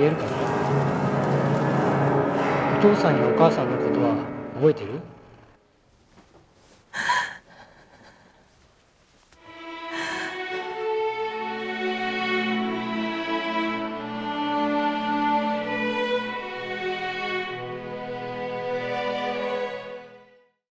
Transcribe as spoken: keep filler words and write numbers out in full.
言えるかな。お父さんやお母さんのことは覚えてる？